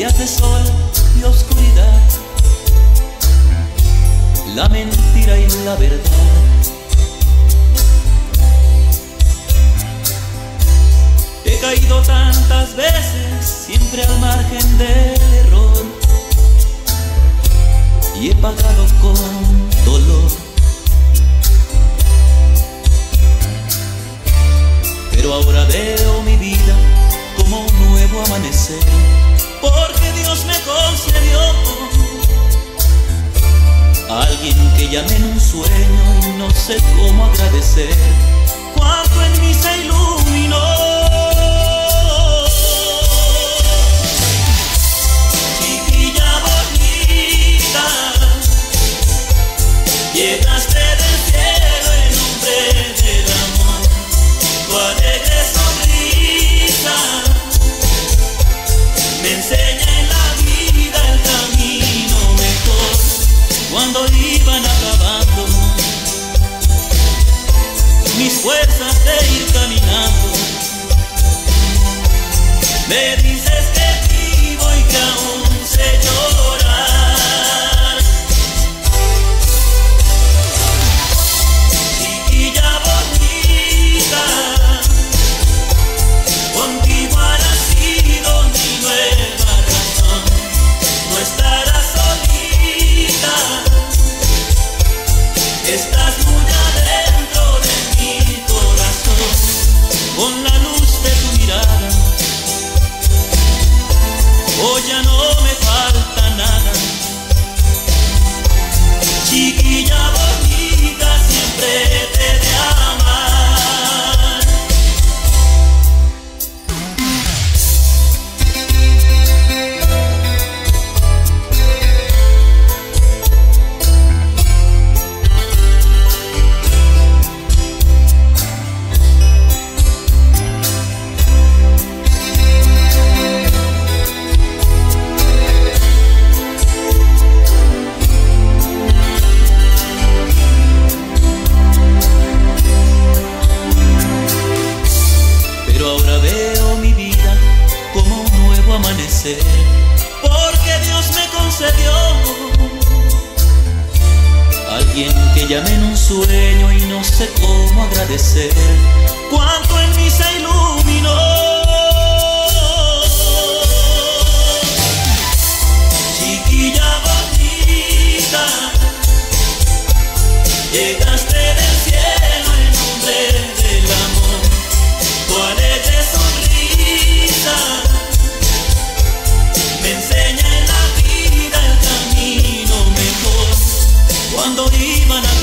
días de sol y oscuridad, la mentira y la verdad. He caído tantas veces, siempre al margen del error, y he pagado con dolor. Pero ahora veo mi vida como un nuevo amanecer, porque Dios me concedió a alguien que llamé en un sueño y no sé cómo agradecer cuánto en mí se iluminó. Chiquilla bonita, llegaste del cielo en nombre del amor, tu alegre sonrisa me enseña en la vida el camino mejor. Cuando iban acabando mis fuerzas de ir caminando, me dices que vivo y que aún sé llorar. Chiquilla bonita, contigo ha nacido mi nueva razón. No estarás solita, estás muy adentro de mi corazón. Con la luz de tu mirada, hoy ya no me falta nada. Chiquilla bonita, siempre te he de amar. Pero ahora veo mi vida como un nuevo amanecer, porque Dios me concedió a alguien que llamé en un sueño y no sé cómo agradecer cuánto en mí se iluminó. Chiquilla bonita, llegaste del cielo en nombre del amor, tu alegre sonrisa me enseña en la vida el camino mejor. Cuando iban a